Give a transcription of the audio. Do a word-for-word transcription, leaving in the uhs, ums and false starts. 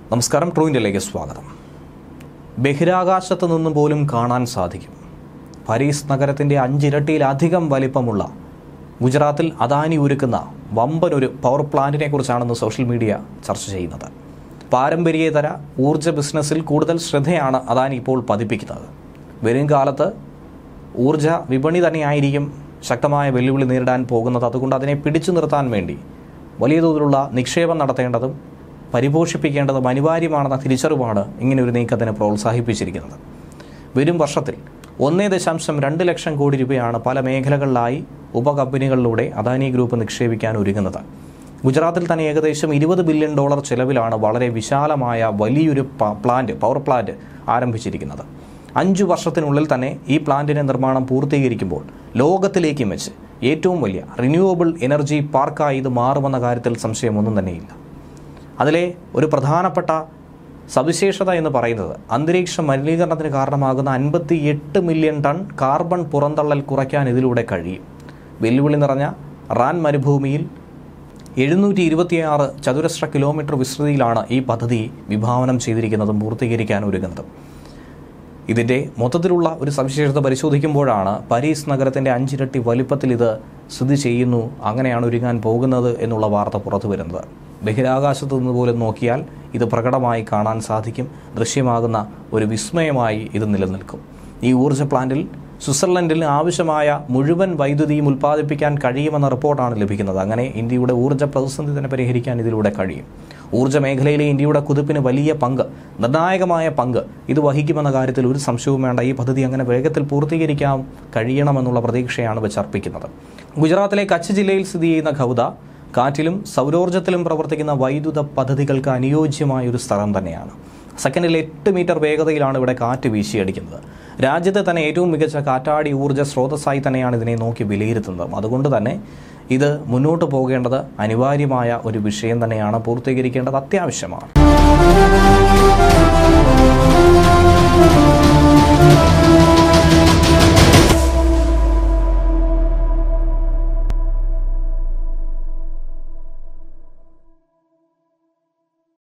നമസ്കാരം, ട്രൂ ഇന്ത്യയിലേക്ക് സ്വാഗതം. ബഹിരാകാശത്ത് നിന്നും പോലും കാണാൻ സാധിക്കും. പാരീസ് നഗരത്തിൻ്റെ അഞ്ചിരട്ടിയിലധികം വലിപ്പമുള്ള ഗുജറാത്തിൽ അദാനി ഒരുക്കുന്ന വമ്പൻ ഒരു പവർ പ്ലാന്റിനെ കുറിച്ചാണെന്ന് സോഷ്യൽ മീഡിയ ചർച്ച ചെയ്യുന്നത്. പാരമ്പര്യേതര ഊർജ്ജ ബിസിനസ്സിൽ കൂടുതൽ ശ്രദ്ധയാണ് അദാനി ഇപ്പോൾ പതിപ്പിക്കുന്നത്. വരും കാലത്ത് ഊർജ്ജ വിപണി തന്നെയായിരിക്കും ശക്തമായ വെല്ലുവിളി നേരിടാൻ പോകുന്നത്. അതുകൊണ്ട് അതിനെ പിടിച്ചു നിർത്താൻ വേണ്ടി വലിയ തോതിലുള്ള നിക്ഷേപം നടത്തേണ്ടതും പരിപോഷിപ്പിക്കേണ്ടതും അനിവാര്യമാണെന്ന തിരിച്ചറിവാണ് ഇങ്ങനെയൊരു നീക്കത്തിനെ പ്രോത്സാഹിപ്പിച്ചിരിക്കുന്നത്. വരും വർഷത്തിൽ ഒന്നേ ദശാംശം രണ്ട് ലക്ഷം കോടി രൂപയാണ് പല മേഖലകളിലായി ഉപകമ്പനികളിലൂടെ അദാനി ഗ്രൂപ്പ് നിക്ഷേപിക്കാൻ ഒരുങ്ങുന്നത്. ഗുജറാത്തിൽ തന്നെ ഏകദേശം ഇരുപത് ബില്യൺ ഡോളർ ചെലവിലാണ് വളരെ വിശാലമായ വലിയൊരു പ്ലാന്റ് പവർ പ്ലാന്റ് ആരംഭിച്ചിരിക്കുന്നത്. അഞ്ചു വർഷത്തിനുള്ളിൽ തന്നെ ഈ പ്ലാന്റിന്റെ നിർമ്മാണം പൂർത്തീകരിക്കുമ്പോൾ ലോകത്തിലേക്കും വെച്ച് ഏറ്റവും വലിയ റിന്യൂവബിൾ എനർജി പാർക്കായി ഇത് മാറുമെന്ന കാര്യത്തിൽ സംശയമൊന്നും തന്നെയില്ല. അതിലെ ഒരു പ്രധാനപ്പെട്ട സവിശേഷത എന്ന് പറയുന്നത് അന്തരീക്ഷ മലിനീകരണത്തിന് കാരണമാകുന്ന അൻപത്തി എട്ട് മില്യൺ ടൺ കാർബൺ പുറന്തള്ളൽ കുറയ്ക്കാൻ ഇതിലൂടെ കഴിയും. വെല്ലുവിളി നിറഞ്ഞ റാൻ മരുഭൂമിയിൽ എഴുന്നൂറ്റി ഇരുപത്തിയാറ് ചതുരശ്ര കിലോമീറ്റർ വിസ്തൃതിയിലാണ് ഈ പദ്ധതി വിഭാവനം ചെയ്തിരിക്കുന്നതും പൂർത്തീകരിക്കാൻ ഒരുങ്ങുന്നതും. ഇതിൻ്റെ മൊത്തത്തിലുള്ള ഒരു സവിശേഷത പരിശോധിക്കുമ്പോഴാണ് പാരീസ് നഗരത്തിൻ്റെ അഞ്ചിരട്ടി വലിപ്പത്തിൽ ഇത് സ്ഥിതി ചെയ്യുന്നു, അങ്ങനെയാണ് ഒരുങ്ങാൻ പോകുന്നത് എന്നുള്ള വാർത്ത പുറത്തു വരുന്നത്. ബഹിരാകാശത്തു നിന്ന് പോലും നോക്കിയാൽ ഇത് പ്രകടമായി കാണാൻ സാധിക്കും. ദൃശ്യമാകുന്ന ഒരു വിസ്മയമായി ഇത് നിലനിൽക്കും. ഈ ഊർജ്ജ പ്ലാന്റിൽ സ്വിറ്റ്സർലൻഡിൽ ആവശ്യമായ മുഴുവൻ വൈദ്യുതിയും ഉൽപ്പാദിപ്പിക്കാൻ കഴിയുമെന്ന റിപ്പോർട്ടാണ് ലഭിക്കുന്നത്. അങ്ങനെ ഇന്ത്യയുടെ ഊർജ്ജ പ്രതിസന്ധി തന്നെ പരിഹരിക്കാൻ ഇതിലൂടെ കഴിയും. ഊർജ്ജ മേഖലയിലെ ഇന്ത്യയുടെ കുതിപ്പിന് വലിയ പങ്ക്, നിർണായകമായ പങ്ക് ഇത് വഹിക്കുമെന്ന കാര്യത്തിൽ ഒരു സംശയവും വേണ്ട. ഈ പദ്ധതി അങ്ങനെ വേഗത്തിൽ പൂർത്തീകരിക്കാൻ കഴിയണമെന്നുള്ള പ്രതീക്ഷയാണ് വെച്ചർപ്പിക്കുന്നത്. ഗുജറാത്തിലെ കച്ച് ജില്ലയിൽ സ്ഥിതി ചെയ്യുന്ന ഖൗദ കാറ്റിലും സൗരോർജ്ജത്തിലും പ്രവർത്തിക്കുന്ന വൈദ്യുത പദ്ധതികൾക്ക് അനുയോജ്യമായ ഒരു സ്ഥലം തന്നെയാണ്. സെക്കൻഡിൽ എട്ട് മീറ്റർ വേഗതയിലാണ് ഇവിടെ കാറ്റ് വീശിയടിക്കുന്നത്. രാജ്യത്തെ തന്നെ ഏറ്റവും മികച്ച കാറ്റാടി ഊർജ്ജ സ്രോതസ്സായി തന്നെയാണ് ഇതിനെ നോക്കി വിലയിരുത്തുന്നത്. അതുകൊണ്ട് തന്നെ ഇത് മുന്നോട്ട് പോകേണ്ടത് അനിവാര്യമായ ഒരു വിഷയം തന്നെയാണ്. പൂർത്തീകരിക്കേണ്ടത് അത്യാവശ്യമാണ്.